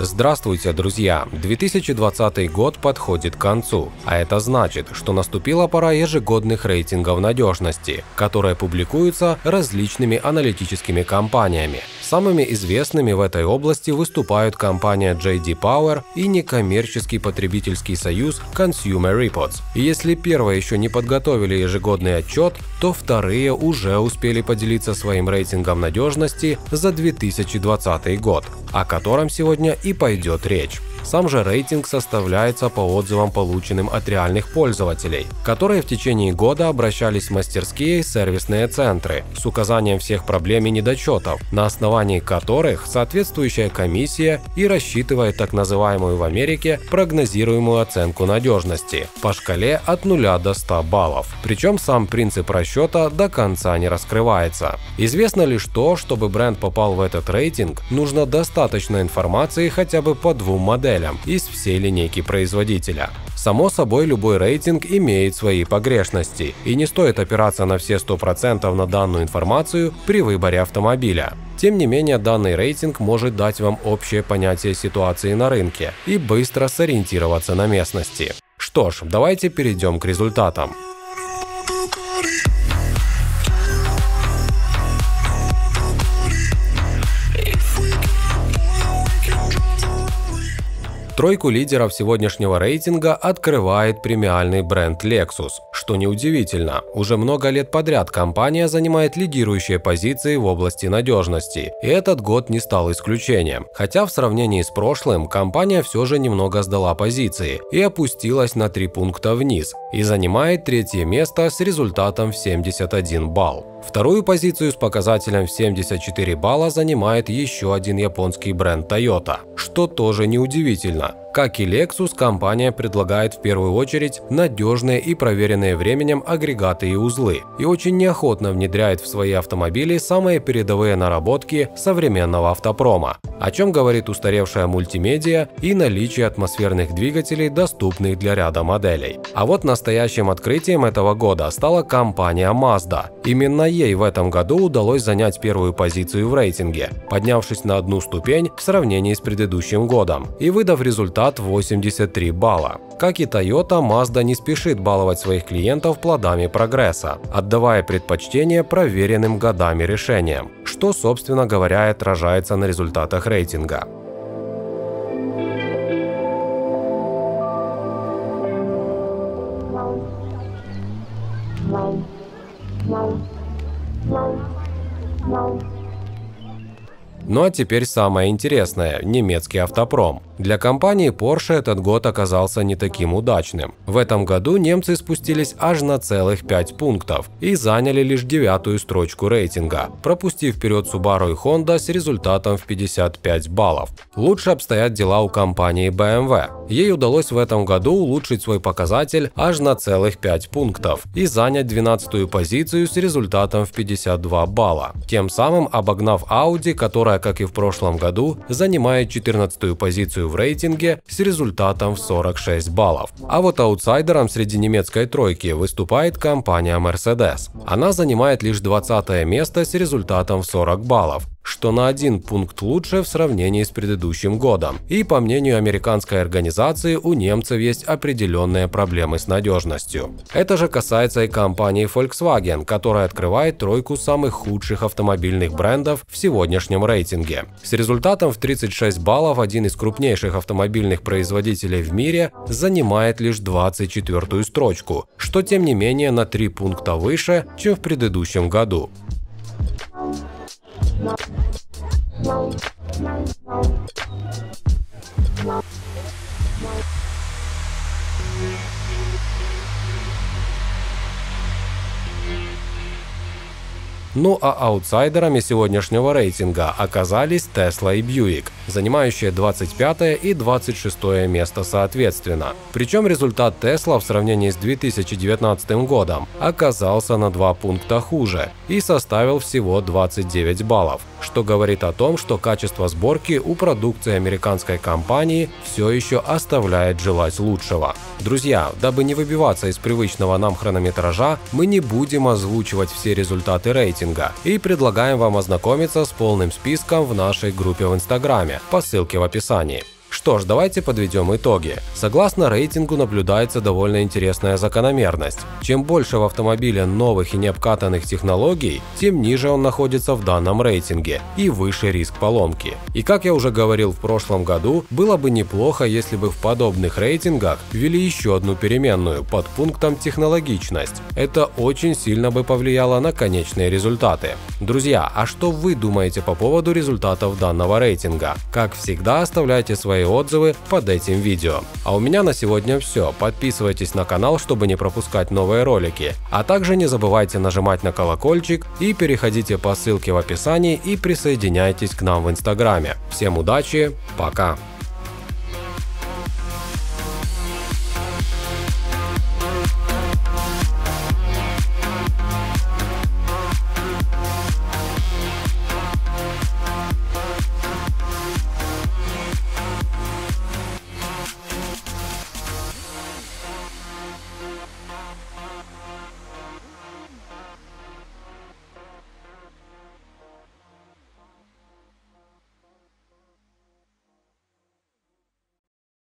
Здравствуйте, друзья! 2020 год подходит к концу, а это значит, что наступила пора ежегодных рейтингов надежности, которые публикуются различными аналитическими компаниями. Самыми известными в этой области выступают компания J.D. Power и некоммерческий потребительский союз Consumer Reports. И если первые еще не подготовили ежегодный отчет, то вторые уже успели поделиться своим рейтингом надежности за 2020 год, о котором сегодня и пойдет речь. Сам же рейтинг составляется по отзывам, полученным от реальных пользователей, которые в течение года обращались в мастерские и сервисные центры с указанием всех проблем и недочетов, на основании которых соответствующая комиссия и рассчитывает так называемую в Америке прогнозируемую оценку надежности по шкале от 0 до 100 баллов. Причем сам принцип расчета до конца не раскрывается. Известно лишь то, чтобы бренд попал в этот рейтинг, нужно достаточно информации хотя бы по двум моделям из всей линейки производителя. Само собой, любой рейтинг имеет свои погрешности, и не стоит опираться на все 100% на данную информацию при выборе автомобиля. Тем не менее, данный рейтинг может дать вам общее понятие ситуации на рынке и быстро сориентироваться на местности. Что ж, давайте перейдем к результатам. Тройку лидеров сегодняшнего рейтинга открывает премиальный бренд Lexus. Что неудивительно, уже много лет подряд компания занимает лидирующие позиции в области надежности, и этот год не стал исключением. Хотя в сравнении с прошлым компания все же немного сдала позиции и опустилась на 3 пункта вниз, и занимает третье место с результатом в 71 балл. Вторую позицию с показателем в 74 балла занимает еще один японский бренд Toyota, что тоже неудивительно. Как и Lexus, компания предлагает в первую очередь надежные и проверенные временем агрегаты и узлы, и очень неохотно внедряет в свои автомобили самые передовые наработки современного автопрома, о чем говорит устаревшая мультимедиа и наличие атмосферных двигателей, доступных для ряда моделей. А вот настоящим открытием этого года стала компания Mazda. Именно ей в этом году удалось занять первую позицию в рейтинге, поднявшись на одну ступень в сравнении с предыдущим годом и выдав результат 83 балла. Как и Toyota, Mazda не спешит баловать своих клиентов плодами прогресса, отдавая предпочтение проверенным годами решениям, что, собственно говоря, отражается на результатах рейтинга. Ну а теперь самое интересное – немецкий автопром. Для компании Porsche этот год оказался не таким удачным. В этом году немцы спустились аж на целых 5 пунктов и заняли лишь 9-ю строчку рейтинга, пропустив вперед Subaru и Honda с результатом в 55 баллов. Лучше обстоят дела у компании BMW. Ей удалось в этом году улучшить свой показатель аж на целых 5 пунктов и занять 12-ю позицию с результатом в 52 балла, тем самым обогнав Audi, которая, как и в прошлом году, занимает 14-ю позицию в рейтинге с результатом в 46 баллов. А вот аутсайдером среди немецкой тройки выступает компания Mercedes. Она занимает лишь 20-е место с результатом в 40 баллов, что на 1 пункт лучше в сравнении с предыдущим годом. И по мнению американской организации, у немцев есть определенные проблемы с надежностью. Это же касается и компании Volkswagen, которая открывает тройку самых худших автомобильных брендов в сегодняшнем рейтинге. С результатом в 36 баллов один из крупнейших автомобильных производителей в мире занимает лишь 24-ю строчку, что тем не менее на 3 пункта выше, чем в предыдущем году. Ну а аутсайдерами сегодняшнего рейтинга оказались Tesla и Buick, занимающие 25 и 26 место соответственно. Причем результат Tesla в сравнении с 2019 годом оказался на 2 пункта хуже и составил всего 29 баллов, что говорит о том, что качество сборки у продукции американской компании все еще оставляет желать лучшего. Друзья, дабы не выбиваться из привычного нам хронометража, мы не будем озвучивать все результаты рейтинга, рейтинга и предлагаем вам ознакомиться с полным списком в нашей группе в Инстаграме по ссылке в описании. Что ж, давайте подведем итоги. Согласно рейтингу наблюдается довольно интересная закономерность. Чем больше в автомобиле новых и необкатанных технологий, тем ниже он находится в данном рейтинге и выше риск поломки. И как я уже говорил в прошлом году, было бы неплохо, если бы в подобных рейтингах ввели еще одну переменную под пунктом технологичность. Это очень сильно бы повлияло на конечные результаты. Друзья, а что вы думаете по поводу результатов данного рейтинга? Как всегда, оставляйте свои отзывы под этим видео. А у меня на сегодня все. Подписывайтесь на канал, чтобы не пропускать новые ролики. А также не забывайте нажимать на колокольчик и переходите по ссылке в описании и присоединяйтесь к нам в Инстаграме. Всем удачи, пока!